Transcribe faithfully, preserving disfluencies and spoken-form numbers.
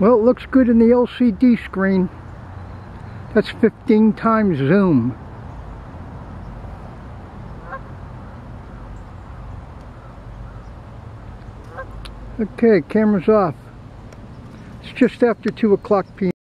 Well, it looks good in the L C D screen. That's fifteen times zoom. Okay, camera's off. It's just after two o'clock p m